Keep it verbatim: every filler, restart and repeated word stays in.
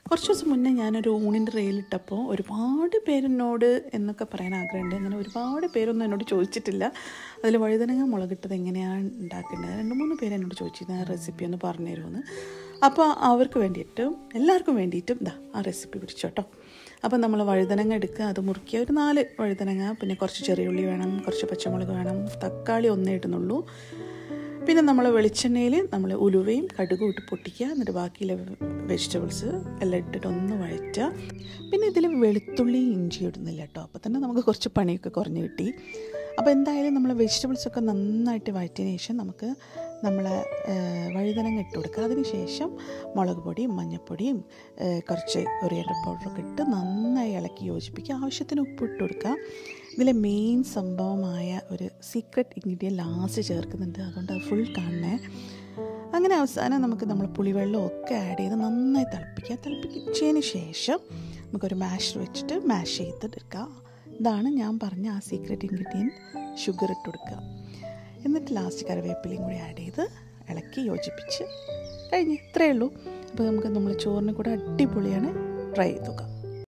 കുറച്ച് ദിവസം മുന്നേ ഞാനൊരു ഊണിൻ്റെ റീലിട്ടപ്പോൾ ഒരുപാട് പേരെന്നോട് എന്നൊക്കെ പറയാൻ ആഗ്രഹമുണ്ട്. അങ്ങനെ ഒരുപാട് പേരൊന്നും എന്നോട് ചോദിച്ചിട്ടില്ല. അതിൽ വഴുതനങ്ങ മുളകിട്ടത് എങ്ങനെയാണ് ഉണ്ടാക്കേണ്ടത് രണ്ട് മൂന്ന് പേര് എന്നോട് ചോദിച്ചിരുന്നു ആ റെസിപ്പി ഒന്ന് പറഞ്ഞു തരുമെന്ന്. അപ്പോൾ അവർക്ക് വേണ്ടിയിട്ടും എല്ലാവർക്കും വേണ്ടിയിട്ടും ഇതാ ആ റെസിപ്പി പിടിച്ചോട്ടോ. അപ്പോൾ നമ്മൾ വഴുതനങ്ങ എടുക്കുക, അത് മുറിക്കുക, ഒരു നാല് വഴുതനങ്ങ, പിന്നെ കുറച്ച് ചെറിയ ഉള്ളി വേണം, കുറച്ച് പച്ചമുളക് വേണം, തക്കാളി ഒന്നേ ഇടുന്നുള്ളൂ. പിന്നെ നമ്മൾ വെളിച്ചെണ്ണയിൽ നമ്മൾ ഉലുവയും കടുകും ഇട്ട് പൊട്ടിക്കുക. എന്നിട്ട് ബാക്കിയുള്ള വെജിറ്റബിൾസ് എല്ലാം ഇട്ടിട്ട് ഒന്ന് വഴറ്റുക. പിന്നെ ഇതിൽ വെളുത്തുള്ളി ഇഞ്ചി ഇടുന്നില്ല കേട്ടോ. അപ്പോൾ തന്നെ നമുക്ക് കുറച്ച് പണിയൊക്കെ കുറഞ്ഞ് കിട്ടി. അപ്പോൾ എന്തായാലും നമ്മൾ വെജിറ്റബിൾസൊക്കെ നന്നായിട്ട് വഴറ്റിയതിന് ശേഷം നമുക്ക് നമ്മളെ വഴുതനങ്ങ ഇട്ട് കൊടുക്കുക. അതിന് ശേഷം മുളക് പൊടിയും മഞ്ഞൾപ്പൊടിയും കുറച്ച് കൊറിയാൻഡർ പൗഡറൊക്കെ ഇട്ട് നന്നായി ഇളക്കി യോജിപ്പിക്കുക. ആവശ്യത്തിന് ഉപ്പിട്ട് കൊടുക്കുക. ഇതിലെ മെയിൻ സംഭവമായ ഒരു സീക്രട്ട് ഇൻഗ്രീഡിയൻറ്റ് ലാസ്റ്റ് ചേർക്കുന്നുണ്ട്, അതുകൊണ്ട് അത് ഫുൾ കാണണേ. അങ്ങനെ അവസാനം നമുക്ക് നമ്മൾ പുളിവെള്ളം ഒക്കെ ആഡ് ചെയ്ത് നന്നായി തിളപ്പിക്കുക. തിളപ്പിച്ചതിന് ശേഷം നമുക്കൊരു മാഷർ വെച്ചിട്ട് മാഷ് ചെയ്തെടുക്കുക. ഇതാണ് ഞാൻ പറഞ്ഞ ആ സീക്രട്ട് ഇൻഗ്രീഡിയൻറ്റ്. ഷുഗർ ഇട്ട് കൊടുക്കുക. എന്നിട്ട് ലാസ്റ്റ് കറിവേപ്പിലയും കൂടി ആഡ് ചെയ്ത് ഇളക്കി യോജിപ്പിച്ച് കഴിഞ്ഞ് ഇത്രയേ ഉള്ളൂ. അപ്പോൾ നമുക്ക് നമ്മൾ ചോറിന് കൂടെ അടിപൊളിയാണ്. ട്രൈ ചെയ്ത് നോക്കാം.